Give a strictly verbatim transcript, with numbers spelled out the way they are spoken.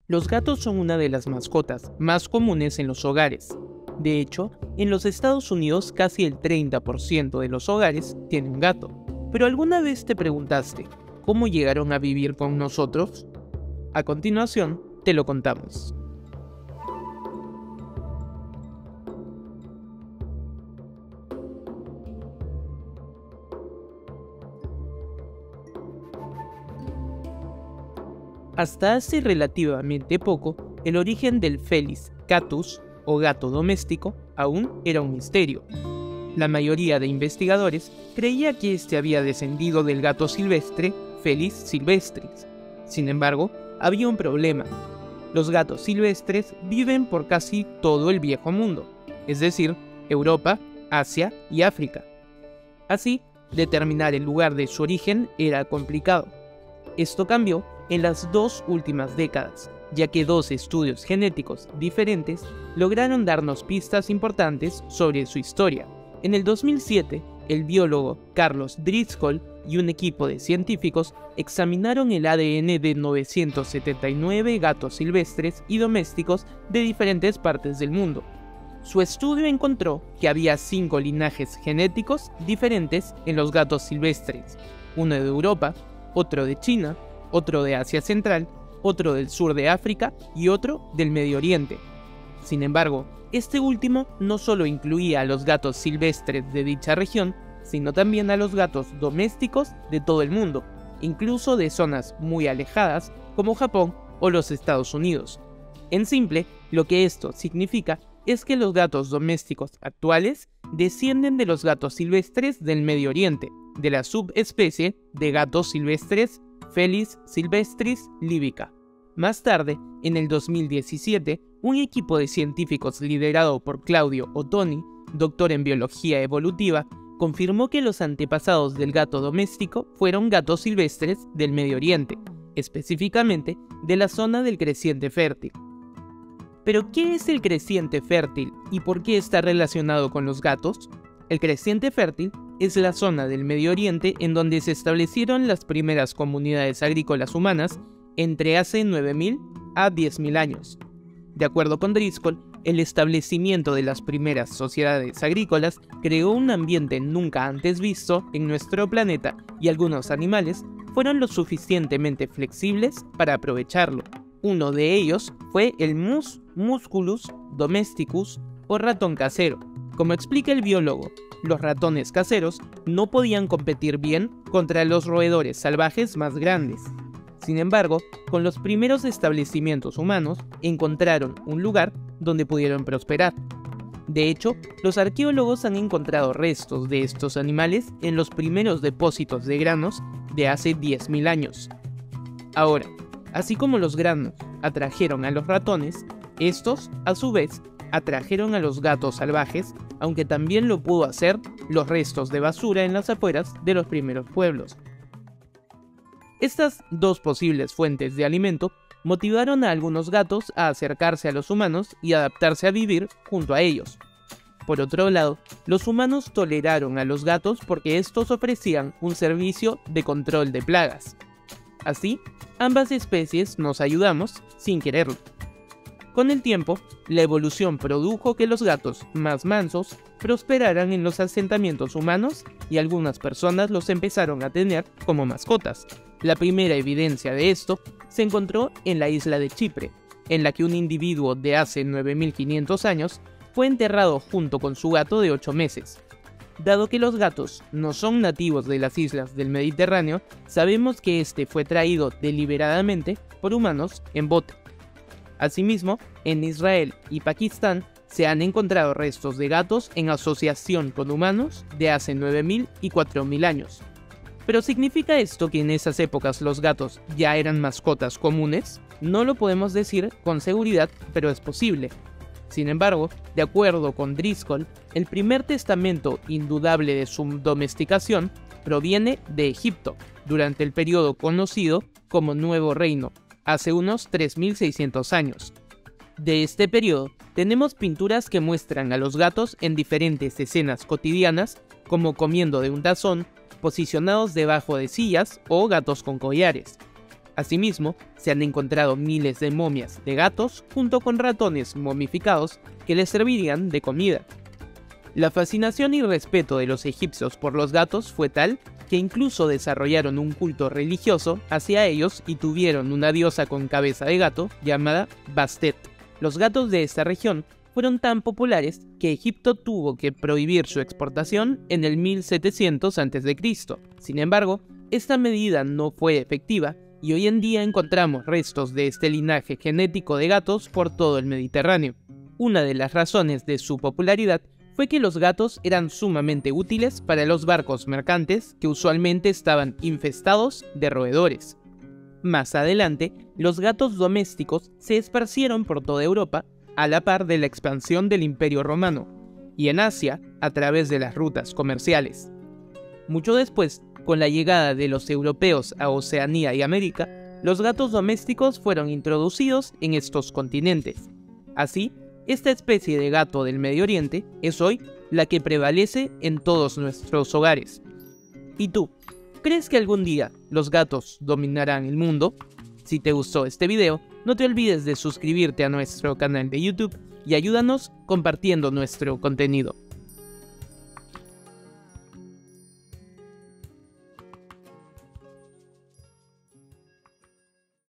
Los gatos son una de las mascotas más comunes en los hogares. De hecho, en los Estados Unidos casi el treinta por ciento de los hogares tiene un gato. Pero ¿alguna vez te preguntaste cómo llegaron a vivir con nosotros? A continuación, te lo contamos. Hasta hace relativamente poco, el origen del Felis catus, o gato doméstico, aún era un misterio. La mayoría de investigadores creía que este había descendido del gato silvestre Felis silvestris. Sin embargo, había un problema. Los gatos silvestres viven por casi todo el viejo mundo, es decir, Europa, Asia y África. Así, determinar el lugar de su origen era complicado. Esto cambió en las dos últimas décadas, ya que dos estudios genéticos diferentes lograron darnos pistas importantes sobre su historia. En el dos mil siete, el biólogo Carlos Driscoll y un equipo de científicos examinaron el A D N de novecientos setenta y nueve gatos silvestres y domésticos de diferentes partes del mundo. Su estudio encontró que había cinco linajes genéticos diferentes en los gatos silvestres, uno de Europa, otro de China, otro de Asia Central, otro del sur de África y otro del Medio Oriente. Sin embargo, este último no solo incluía a los gatos silvestres de dicha región, sino también a los gatos domésticos de todo el mundo, incluso de zonas muy alejadas como Japón o los Estados Unidos. En simple, lo que esto significa es que los gatos domésticos actuales descienden de los gatos silvestres del Medio Oriente, de la subespecie de gatos silvestres Felis silvestris libica. Más tarde, en el dos mil diecisiete, un equipo de científicos liderado por Claudio Ottoni, doctor en biología evolutiva, confirmó que los antepasados del gato doméstico fueron gatos silvestres del Medio Oriente, específicamente de la zona del creciente fértil. ¿Pero qué es el creciente fértil y por qué está relacionado con los gatos? El creciente fértil es la zona del Medio Oriente en donde se establecieron las primeras comunidades agrícolas humanas entre hace nueve mil a diez mil años. De acuerdo con Driscoll, el establecimiento de las primeras sociedades agrícolas creó un ambiente nunca antes visto en nuestro planeta y algunos animales fueron lo suficientemente flexibles para aprovecharlo. Uno de ellos fue el Mus musculus domesticus o ratón casero. Como explica el biólogo, los ratones caseros no podían competir bien contra los roedores salvajes más grandes. Sin embargo, con los primeros establecimientos humanos, encontraron un lugar donde pudieron prosperar. De hecho, los arqueólogos han encontrado restos de estos animales en los primeros depósitos de granos de hace diez mil años. Ahora, así como los granos atrajeron a los ratones, estos, a su vez, atrajeron a los gatos salvajes, aunque también lo pudo hacer los restos de basura en las afueras de los primeros pueblos. Estas dos posibles fuentes de alimento motivaron a algunos gatos a acercarse a los humanos y adaptarse a vivir junto a ellos. Por otro lado, los humanos toleraron a los gatos porque estos ofrecían un servicio de control de plagas. Así, ambas especies nos ayudamos sin quererlo. Con el tiempo, la evolución produjo que los gatos más mansos prosperaran en los asentamientos humanos y algunas personas los empezaron a tener como mascotas. La primera evidencia de esto se encontró en la isla de Chipre, en la que un individuo de hace nueve mil quinientos años fue enterrado junto con su gato de ocho meses. Dado que los gatos no son nativos de las islas del Mediterráneo, sabemos que este fue traído deliberadamente por humanos en bote. Asimismo, en Israel y Pakistán se han encontrado restos de gatos en asociación con humanos de hace nueve mil y cuatro mil años. ¿Pero significa esto que en esas épocas los gatos ya eran mascotas comunes? No lo podemos decir con seguridad, pero es posible. Sin embargo, de acuerdo con Driscoll, el primer testamento indudable de su domesticación proviene de Egipto, durante el periodo conocido como Nuevo Reino, hace unos tres mil seiscientos años. De este periodo tenemos pinturas que muestran a los gatos en diferentes escenas cotidianas, como comiendo de un tazón, posicionados debajo de sillas o gatos con collares. Asimismo, se han encontrado miles de momias de gatos junto con ratones momificados que les servirían de comida. La fascinación y respeto de los egipcios por los gatos fue tal que incluso desarrollaron un culto religioso hacia ellos y tuvieron una diosa con cabeza de gato llamada Bastet. Los gatos de esta región fueron tan populares que Egipto tuvo que prohibir su exportación en el mil setecientos antes de Cristo. Sin embargo, esta medida no fue efectiva y hoy en día encontramos restos de este linaje genético de gatos por todo el Mediterráneo. Una de las razones de su popularidad fue que los gatos eran sumamente útiles para los barcos mercantes que usualmente estaban infestados de roedores. Más adelante, los gatos domésticos se esparcieron por toda Europa a la par de la expansión del Imperio Romano, y en Asia a través de las rutas comerciales. Mucho después, con la llegada de los europeos a Oceanía y América, los gatos domésticos fueron introducidos en estos continentes. Así, esta especie de gato del Medio Oriente es hoy la que prevalece en todos nuestros hogares. ¿Y tú? ¿Crees que algún día los gatos dominarán el mundo? Si te gustó este video, no te olvides de suscribirte a nuestro canal de YouTube y ayúdanos compartiendo nuestro contenido.